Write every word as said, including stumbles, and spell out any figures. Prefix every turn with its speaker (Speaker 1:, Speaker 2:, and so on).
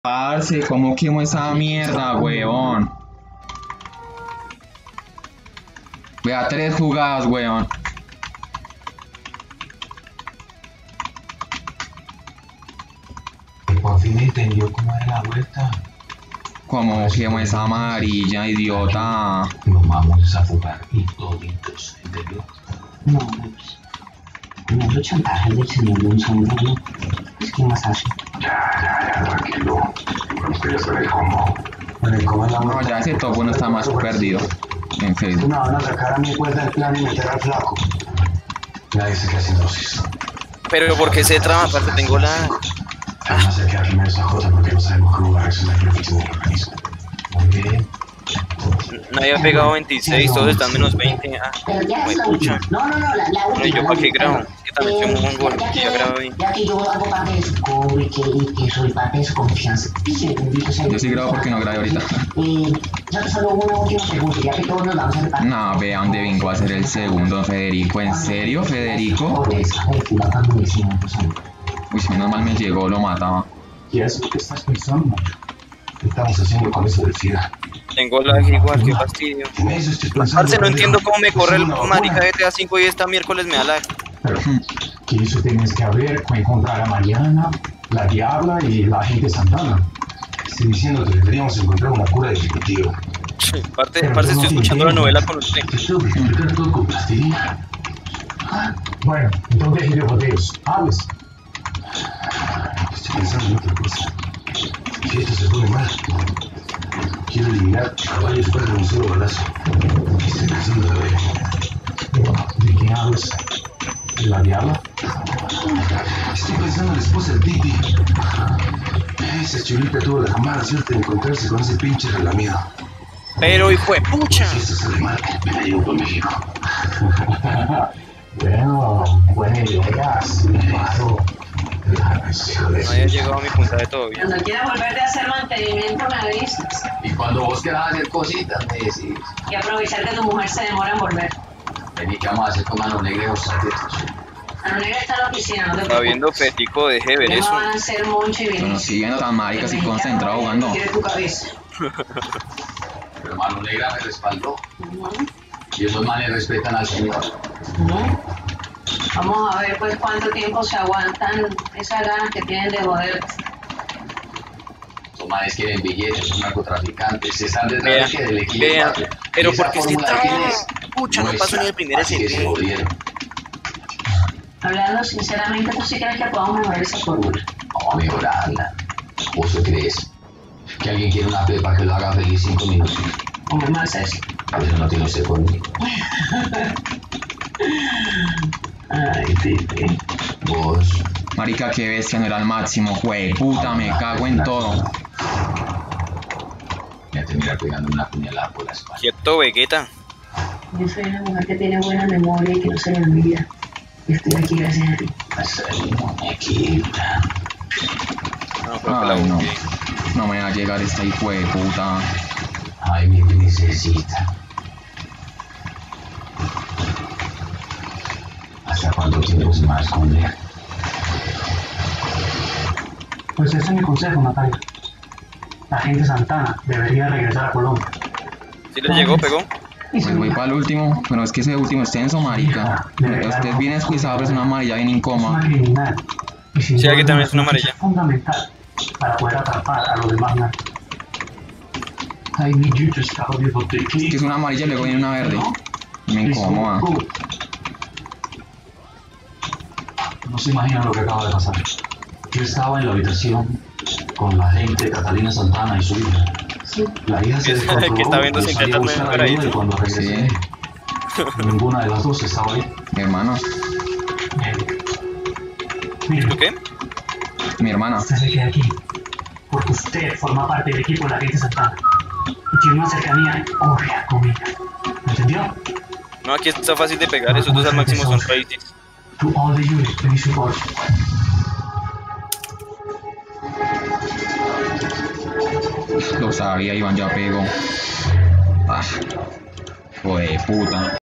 Speaker 1: Parce, ¿cómo quemo esa mierda, weón? Vea, tres jugadas, weón.
Speaker 2: Por fin entendió cómo era la vuelta.
Speaker 1: ¿Cómo quemo esa amarilla, idiota?
Speaker 2: Nos vamos a fugar y toditos, ¿entendió?
Speaker 3: No, pues, no es chantaje del señor de un sombrero. Es que más hace.
Speaker 2: Ya, ya, ya, tranquilo. Usted ya sabe cómo. Bueno, ¿y cómo es la
Speaker 1: No,
Speaker 2: vuelta?
Speaker 1: ya ese topo no está más perdido. En Facebook.
Speaker 2: No, van a sacar a mi cuenta el plan y meter al flaco. Nadie se queda sin dosis.
Speaker 4: Pero porque se trama, aparte tengo la...
Speaker 2: Además hay que dar primero esa J porque no sabemos cómo va a reaccionar el beneficio del organismo. Muy bien.
Speaker 4: Nadie ha pegado veintiséis, todos están menos veinte. Ah,
Speaker 3: Pero ya es la
Speaker 4: pucha.
Speaker 3: última. No, no, no, la, la última.
Speaker 4: Bueno, ¿y yo
Speaker 3: la
Speaker 4: para qué
Speaker 3: última.
Speaker 4: grabo? Es que también soy un mongol,
Speaker 3: ya
Speaker 4: y yo grabo bien.
Speaker 3: Ya que yo hago parte de su cobre, que, que soy parte de su confianza. Sí, bendito sea
Speaker 1: Yo sí grabo porque no grabé ahorita.
Speaker 3: Eh, yo solo una última pregunta, ya que todos nos vamos a repartir.
Speaker 1: No, vea dónde vengo a ser el segundo, Federico. ¿En serio, Federico?
Speaker 3: Por eso, a ver, que la cambio de cien, pues,
Speaker 1: Uy, menos mal me llegó, lo mataba.
Speaker 2: ¿Y eso es lo que estás pensando? ¿Qué estamos haciendo con eso del SIDA?
Speaker 4: Tengo lag igual, qué fastidio.
Speaker 2: En eso estoy pensando.
Speaker 4: Parce, no entiendo cómo me corre el
Speaker 2: Es una
Speaker 4: marica
Speaker 2: vacuna.
Speaker 4: G T A cinco y esta miércoles me da lag.
Speaker 2: Pero que eso tienes que ver con encontrar a Mariana, la Diabla y la gente Santana. Estoy diciendo que deberíamos encontrar una cura definitiva.
Speaker 4: Parte, parce, estoy escuchando la novela con usted.
Speaker 2: Te tengo que explicar todo con plastilina. Bueno, entonces hidropoteos, hables. Estoy pensando en otra cosa. Si esto se pone mal, quiero eliminar a varios padres de un solo balazo. Estoy pensando en ver. ¿De qué hablas? ¿De la Diabla? Estoy pensando en la esposa del Titi. Esa chulita tuvo la mala suerte de encontrarse con ese pinche relamido.
Speaker 4: Pero hijo de pucha.
Speaker 2: Si esto sale mal, me la llevo por México. Bueno, buena idea, claro.
Speaker 4: No había llegado a mi punta de todo bien.
Speaker 5: Cuando quieras volver de hacer mantenimiento me avisas.
Speaker 6: Y cuando vos quieras hacer cositas, me decís.
Speaker 5: Y aprovechar que tu mujer se demora en volver.
Speaker 6: Vení, ¿qué vamos a hacer con Mano Negra y vos saquetos?
Speaker 5: La negra está en la oficina, no te
Speaker 4: Está viendo
Speaker 5: preocupes.
Speaker 4: Fetico, deje de ver
Speaker 5: Ya no
Speaker 4: eso.
Speaker 5: van a hacer moncho y
Speaker 1: Yo no
Speaker 5: bien.
Speaker 1: estoy viendo tan marica, así concentrado jugando.
Speaker 5: Quiere tu cabeza.
Speaker 6: Pero Mano Negra me respaldó.
Speaker 5: Ujú,
Speaker 6: Y esos manes respetan al señor.
Speaker 5: ujú. Vamos a ver pues cuánto tiempo se aguantan esas ganas que tienen de joder.
Speaker 6: Esos manes quieren billetes, son narcotraficantes. Se están detrás
Speaker 4: Vean,
Speaker 6: de que del equilibrio.
Speaker 4: vean.
Speaker 6: patrio.
Speaker 4: Pero
Speaker 6: ¿Y esa
Speaker 4: porque si
Speaker 6: fórmula quién
Speaker 4: traba.
Speaker 6: es?
Speaker 4: Pucha, no
Speaker 6: Nuestra.
Speaker 4: pasó ni el primer
Speaker 6: Así que se
Speaker 4: S P.
Speaker 6: jodieron.
Speaker 5: Hablando sinceramente, ¿tú sí crees que podamos mejorar esa fórmula?
Speaker 6: Vamos a mejorarla. ¿Vos qué crees? Que alguien quiere una pepa que lo haga feliz cinco minutos.
Speaker 5: ¿Cómo más eso?
Speaker 6: A veces no tiene usted conmigo.
Speaker 5: Ay, Titi.
Speaker 6: Vos.
Speaker 1: Marica, qué bestia, no era el máximo, jue puta, me cago en todo.
Speaker 6: Ya te mira pegando una puñalada por la espalda.
Speaker 4: Quieto, Vegeta.
Speaker 3: Yo soy una mujer que tiene buena memoria y que no se le olvida. Estoy aquí gracias a ti.
Speaker 6: Hacer muñequita.
Speaker 4: No, creo que la
Speaker 1: Ay, no.
Speaker 4: busqué.
Speaker 1: No me va a llegar esta hijo de puta.
Speaker 6: Ay, mi princesita. ¿Hasta cuándo tiempo se me va a esconder?
Speaker 7: Pues ese es mi consejo, Natalia. La gente Santana debería regresar a Colombia.
Speaker 4: ¿Sí le llegó, pegó?
Speaker 1: Pues voy para el último, pero es que ese último es tenso, marica. Usted es bien escuizado, pero es una amarilla bien
Speaker 7: Es una
Speaker 1: incómoda.
Speaker 7: criminal. Y sin
Speaker 4: Sí,
Speaker 7: duda
Speaker 4: aquí también es una
Speaker 7: pieza
Speaker 4: amarilla.
Speaker 7: fundamental para poder atrapar a los demás narcos. I need you to stop the
Speaker 1: Es que es una amarilla y luego viene una verde. Y me incomoda.
Speaker 2: No se imaginan lo que acaba de pasar. Yo estaba en la habitación con la gente de Catalina Santana y su hija. La hija se
Speaker 4: Que-
Speaker 2: descontroló
Speaker 4: que está viendo
Speaker 2: y
Speaker 4: sin
Speaker 2: salió a
Speaker 4: cantar
Speaker 2: buscar
Speaker 4: por ahí.
Speaker 2: ayuda y cuando regresé, ninguna de las dos estaba ahí.
Speaker 1: Mi hermano,
Speaker 7: Mire,
Speaker 4: ¿Tú qué?
Speaker 1: mi hermana.
Speaker 7: usted se queda aquí porque usted forma parte del equipo de la gente Santana y tiene una cercanía obvia conmigo. ¿Me entendió?
Speaker 4: No, aquí está fácil de pegar. Esos dos al máximo son raíces.
Speaker 7: To all the units, please report.
Speaker 1: Lo sabía, Iván ya pegó. Ah, hijo de puta.